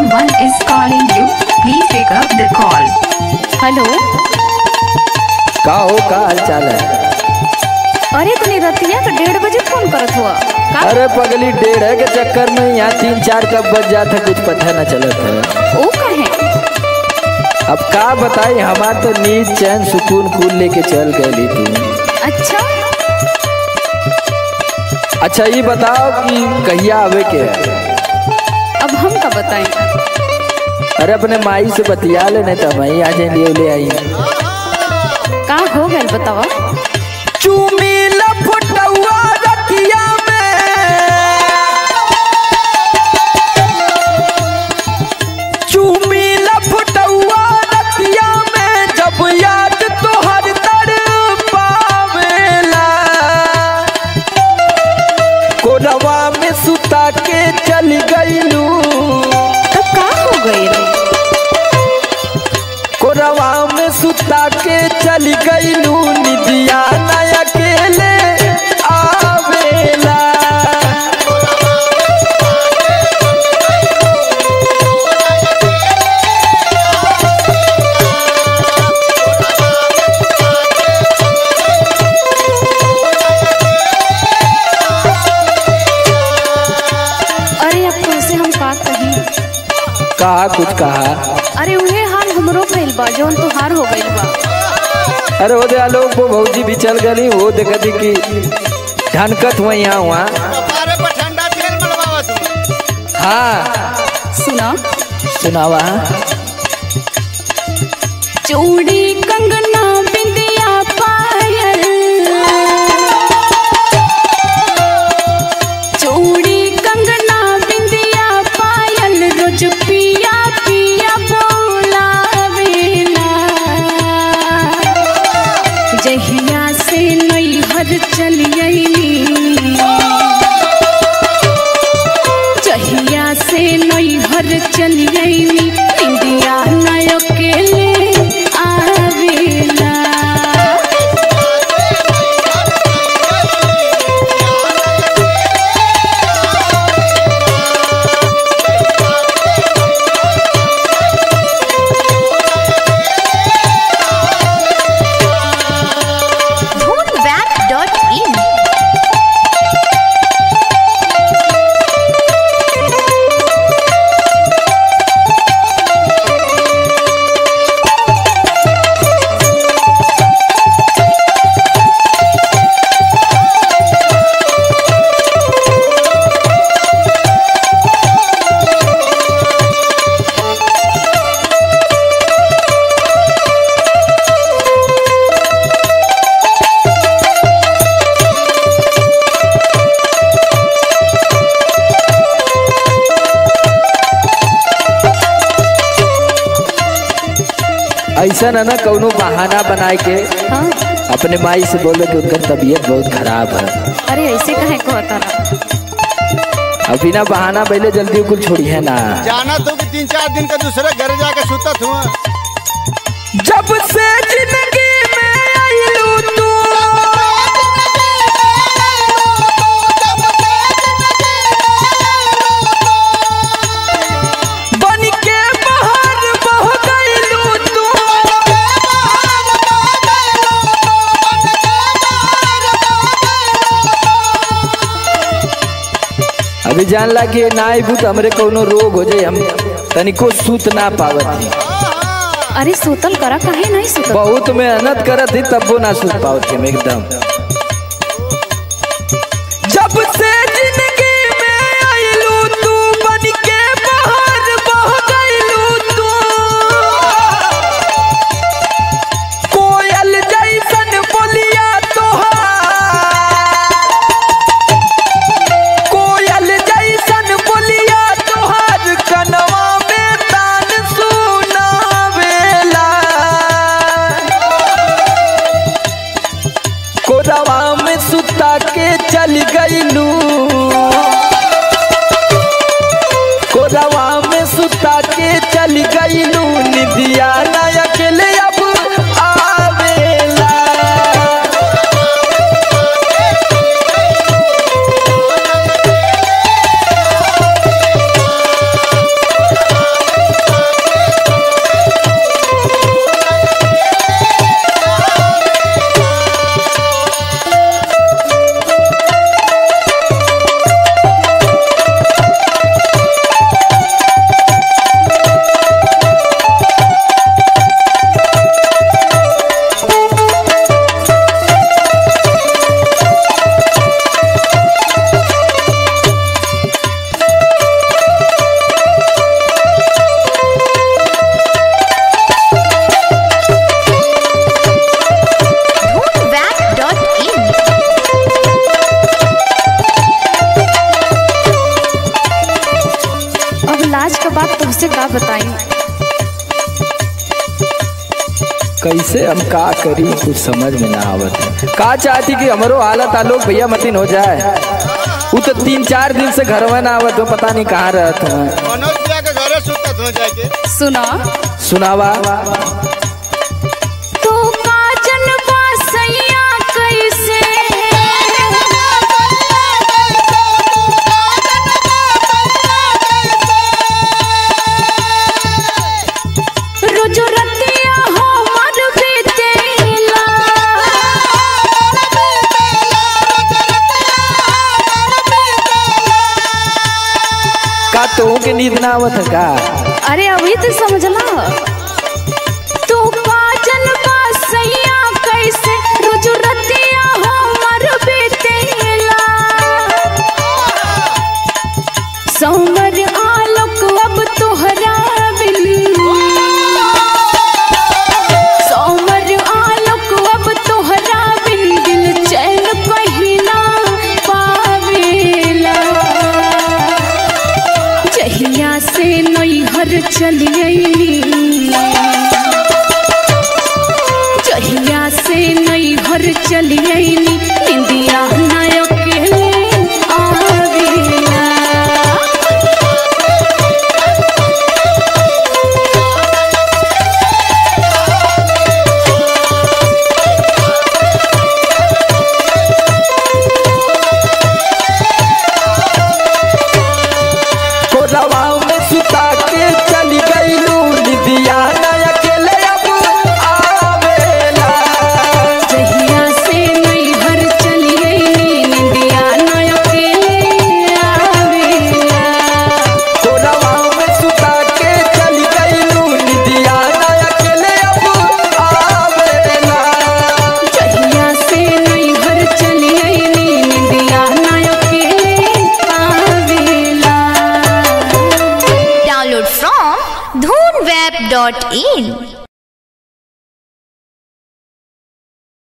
Someone is calling you. Please pick up the call. Hello. का हो, का हाल चाल है? अरे तूने रतिया का 1:30 बजे फोन करत हुआ का? अरे पगली, 1:30 के चक्कर में यहाँ 3-4 कब बज जाता कुछ पता न चलत है। ओ कहे? अब का बताई, हमार तो नींद चैन सुकून कुल लेके चल गई तू। अच्छा अच्छा ये बताओ कि कहिया आवे के है? अब हम का बताएं? अरे अपने माई से बतिया ले, नहीं तो माई आ जाए ले आई। का हो गया बतावा? चूमी लफटुआ रतिया में, चूमी लफटुआ रतिया में, जब याद तो हर तर पावेला, कोरवा में सुता के चल गईलू। तो का हो गई रे? कोरवा में सुता के चल गईलू, निदिया ना अकेले आवेला। अरे अब कैसे हम का कहीं? कहा कुछ कहा? अरे उहे हाल हमरो भइल बा जौन तुहार हो गइल बा। अरे वो दे आलोक वो भौजी भी चल गई, वो देखती कि ढनकत हुआ यहाँ हुआ। हाँ सुना सुनावा। चूड़ी कंगना बिंदिया पायल, चूड़ी कंगना बिंदिया पायल, रोज पिया पिया बोलावेला। जहिया से नैहर चली आईली, जहिया से नैहर चली आईली, इंडिया ना अकेले आवेला। Dhoonwap.in ऐसा ना कौनो बहाना बनाए के हाँ? अपने माई से बोलो कि उनका तबीयत बहुत खराब है। अरे ऐसे कहे कहता रहा? अब बिना बहाना पहले जल्दी कुल छोड़ी है ना। जाना तो कि 3-4 दिन का दूसरे घर जाके सुतत हुआ। जब से जिंदगी में आइलू तू, बन के बाहर बह गइलू तू। अभी जानला कि ना आइबू तो हमरे कौनो रोग हो जाए, हम तनिको सूत ना पावत ही। अरे सुतल करा, काहे नहीं सुतल? बहुत मेहनत करत ही तब वो ना सूत पावत हम एकदम। जब से जिंदगी में आइलू तू, बन के बाहर बह गइलू तू। कोयल जैसन बोलिया तोहार, कोयल जैसन बोलिया तोहार, कनवा में तान सुनावेला। कोरवा में सुता के चल गईलू, कोरवा में सुता के चल गईलू, निदिया ना अकेले अब आवेला। के बात तुमसे का बताई। कैसे हम का करी कुछ समझ में ना आवत है। का चाहती कि हमारो हालत आलोक भैया मतीन हो जाए। वो तो 3-4 दिन से घर में ना आवत हो, पता नहीं कहाँ रहत है। मनोज भैया के घरे सुतत हो जाके। सुना सुनावा। तू का जनवा सैया कैसे रोज रतिया हमर बीतेला। का तो के नींद ना आवत है का? अरे अभी तो समझला। तू का जनवा सैया कैसे रोज रतिया हमर बीतेला। सोमर आलोक अब तोहरा बिन सोमर आलोक अब तोहरा बिन दिल चैन कहीं ना पावेला। जहिया से नैहर चलिए जहिया से नैहर चलिए इंदिया नायक आवेला। कोरवा में सुता के चली गईलू निदिया ना अकेले अब आवेला। जहिया से नैहर चलिए इंदिया नायक आवेला। कोरवा में सुता के चली गईलू निदिया ना अकेले अब आवेला। जहिया से नैहर चलिए इंदिया नायक आवेला। Download from dhoonweb.in